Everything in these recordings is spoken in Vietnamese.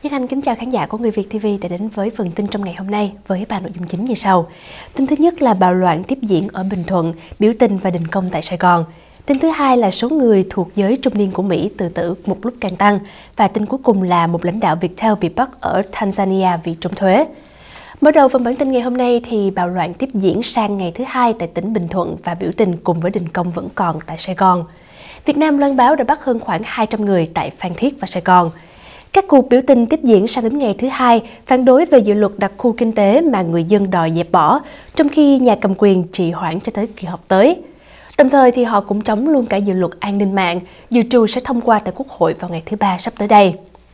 Thiên Anh kính chào khán giả của Người Việt TV đã đến với phần tin trong ngày hôm nay với 3 nội dung chính như sau. Tin thứ nhất là bạo loạn tiếp diễn ở Bình Thuận, biểu tình và đình công tại Sài Gòn. Tin thứ hai là số người thuộc giới trung niên của Mỹ tự tử một lúc càng tăng. Và tin cuối cùng là một lãnh đạo Viettel bị bắt ở Tanzania vì trốn thuế. Mở đầu phần bản tin ngày hôm nay thì bạo loạn tiếp diễn sang ngày thứ hai tại tỉnh Bình Thuận và biểu tình cùng với đình công vẫn còn tại Sài Gòn. Việt Nam Loan báo đã bắt hơn khoảng 200 người tại Phan Thiết và Sài Gòn. Các cuộc biểu tình tiếp diễn sang đến ngày thứ hai phản đối về dự luật đặc khu kinh tế mà người dân đòi dẹp bỏ, trong khi nhà cầm quyền trì hoãn cho tới kỳ họp tới. Đồng thời thì họ cũng chống luôn cả dự luật an ninh mạng, dự trù sẽ thông qua tại Quốc hội vào ngày thứ Ba sắp tới đây.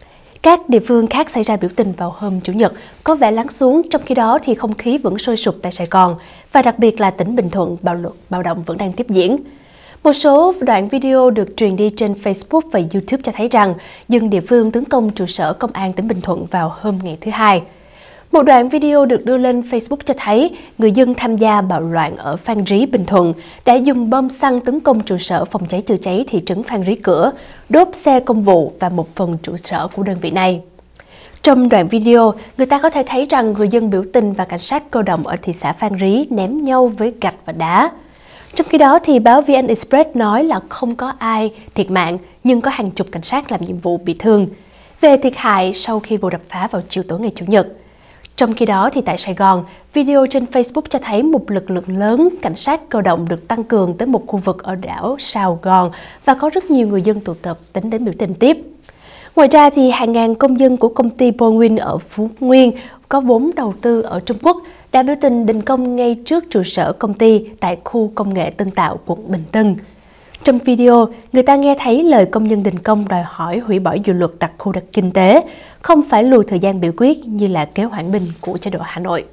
Các địa phương khác xảy ra biểu tình vào hôm Chủ nhật có vẻ lắng xuống, trong khi đó thì không khí vẫn sôi sục tại Sài Gòn và đặc biệt là tỉnh Bình Thuận, bạo động vẫn đang tiếp diễn. Một số đoạn video được truyền đi trên Facebook và YouTube cho thấy rằng dân địa phương tấn công trụ sở công an tỉnh Bình Thuận vào hôm ngày thứ hai. Một đoạn video được đưa lên Facebook cho thấy người dân tham gia bạo loạn ở Phan Rí, Bình Thuận đã dùng bom xăng tấn công trụ sở phòng cháy chữa cháy thị trấn Phan Rí Cửa, đốt xe công vụ và một phần trụ sở của đơn vị này. Trong đoạn video, người ta có thể thấy rằng người dân biểu tình và cảnh sát cơ động ở thị xã Phan Rí ném nhau với gạch và đá. Trong khi đó, thì báo VN Express nói là không có ai thiệt mạng, nhưng có hàng chục cảnh sát làm nhiệm vụ bị thương. Về thiệt hại sau khi vụ đập phá vào chiều tối ngày Chủ nhật. Trong khi đó, thì tại Sài Gòn, video trên Facebook cho thấy một lực lượng lớn cảnh sát cơ động được tăng cường tới một khu vực ở đảo Sài Gòn và có rất nhiều người dân tụ tập tính đến biểu tình tiếp. Ngoài ra, thì hàng ngàn công dân của công ty Boeing ở Phú Nguyên có vốn đầu tư ở Trung Quốc đã biểu tình đình công ngay trước trụ sở công ty tại khu công nghệ Tân Tạo, quận Bình Tân. Trong video, người ta nghe thấy lời công nhân đình công đòi hỏi hủy bỏ dự luật đặc khu kinh tế, không phải lùi thời gian biểu quyết như là kế hoãn binh của chế độ Hà Nội.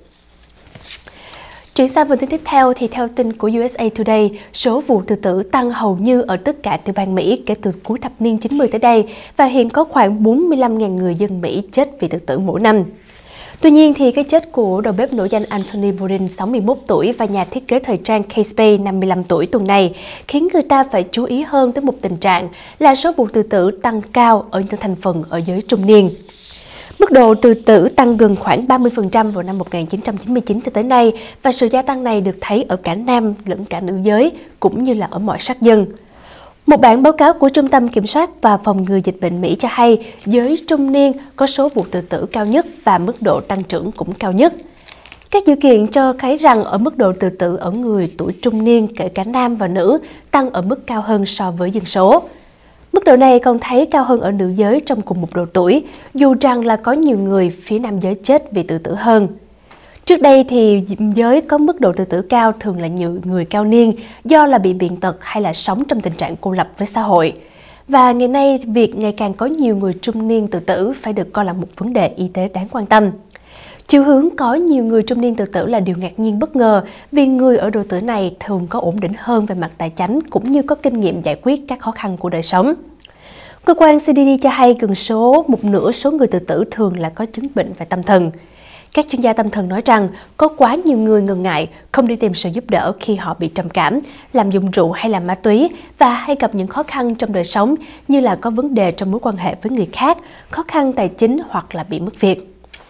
Chuyển sang phần tin tiếp theo thì theo tin của USA Today, số vụ tự tử tăng hầu như ở tất cả tiểu bang Mỹ kể từ cuối thập niên 90 tới đây và hiện có khoảng 45.000 người dân Mỹ chết vì tự tử mỗi năm. Tuy nhiên, thì cái chết của đầu bếp nổi danh Anthony Bourdain, 61 tuổi và nhà thiết kế thời trang Kate Spade, 55 tuổi tuần này khiến người ta phải chú ý hơn tới một tình trạng là số vụ tự tử tăng cao ở những thành phần ở giới trung niên. Mức độ tự tử tăng gần khoảng 30% vào năm 1999 tới nay và sự gia tăng này được thấy ở cả nam lẫn cả nữ giới cũng như là ở mọi sắc dân. Một bản báo cáo của Trung tâm Kiểm soát và Phòng ngừa Dịch bệnh Mỹ cho hay giới trung niên có số vụ tự tử cao nhất và mức độ tăng trưởng cũng cao nhất. Các dữ kiện cho thấy rằng ở mức độ tự tử ở người tuổi trung niên kể cả nam và nữ tăng ở mức cao hơn so với dân số. Mức độ này còn thấy cao hơn ở nữ giới trong cùng một độ tuổi, dù rằng là có nhiều người phía nam giới chết vì tự tử hơn. Trước đây thì giới có mức độ tự tử cao thường là nhiều người cao niên do là bị bệnh tật hay là sống trong tình trạng cô lập với xã hội. Và ngày nay, việc ngày càng có nhiều người trung niên tự tử phải được coi là một vấn đề y tế đáng quan tâm. Chiều hướng có nhiều người trung niên tự tử là điều ngạc nhiên bất ngờ vì người ở độ tuổi này thường có ổn định hơn về mặt tài chính cũng như có kinh nghiệm giải quyết các khó khăn của đời sống. Cơ quan CDC cho hay gần một nửa số người tự tử thường là có chứng bệnh về tâm thần. Các chuyên gia tâm thần nói rằng có quá nhiều người ngần ngại không đi tìm sự giúp đỡ khi họ bị trầm cảm, lạm dụng rượu hay là ma túy và hay gặp những khó khăn trong đời sống như là có vấn đề trong mối quan hệ với người khác, khó khăn tài chính hoặc là bị mất việc.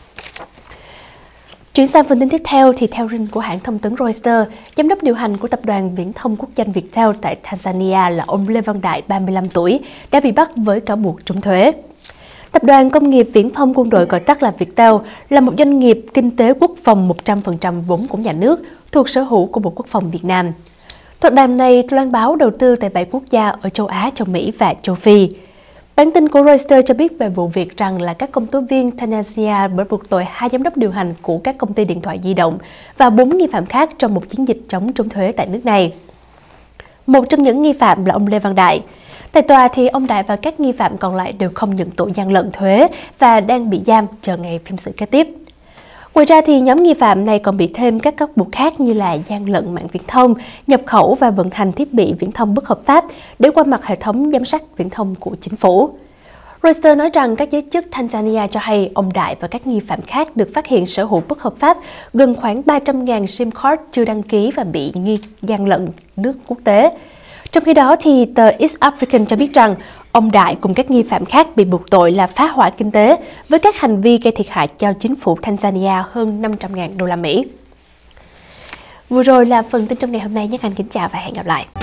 Chuyển sang phần tin tiếp theo thì theo tin của hãng thông tấn Reuters, giám đốc điều hành của tập đoàn viễn thông quốc doanh Viettel tại Tanzania là ông Lê Văn Đại, 35 tuổi, đã bị bắt với cáo buộc trốn thuế. Tập đoàn công nghiệp viễn thông quân đội gọi tắt là Viettel là một doanh nghiệp kinh tế quốc phòng 100% vốn của nhà nước thuộc sở hữu của Bộ Quốc phòng Việt Nam. Tập đoàn này loan báo đầu tư tại 7 quốc gia ở châu Á, châu Mỹ và châu Phi. Bản tin của Reuters cho biết về vụ việc rằng là các công tố viên Tanzania bởi buộc tội 2 giám đốc điều hành của các công ty điện thoại di động và 4 nghi phạm khác trong một chiến dịch chống trốn thuế tại nước này. Một trong những nghi phạm là ông Lê Văn Đại. Tại tòa thì ông Đại và các nghi phạm còn lại đều không nhận tội gian lận thuế và đang bị giam chờ ngày phiên xử kế tiếp. Ngoài ra thì nhóm nghi phạm này còn bị thêm các cáo buộc khác như là gian lận mạng viễn thông, nhập khẩu và vận hành thiết bị viễn thông bất hợp pháp để qua mặt hệ thống giám sát viễn thông của chính phủ. Reuters nói rằng các giới chức Tanzania cho hay ông Đại và các nghi phạm khác được phát hiện sở hữu bất hợp pháp gần khoảng 300.000 SIM card chưa đăng ký và bị nghi gian lận nước quốc tế. Trong khi đó, thì tờ East African cho biết rằng Ông Đại cùng các nghi phạm khác bị buộc tội là phá hoại kinh tế với các hành vi gây thiệt hại cho chính phủ Tanzania hơn 500.000 đô la Mỹ. Vừa rồi là phần tin trong ngày hôm nay. Nhất Anh kính chào và hẹn gặp lại.